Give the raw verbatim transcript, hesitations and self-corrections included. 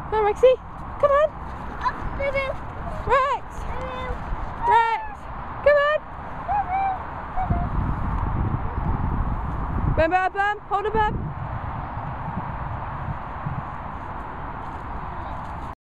Come on, Rexy. Come on. Oh, boo-boo. Rex. Boo-boo. Rex. Come on. Boo-boo. Bum, bum, bum. Hold him up.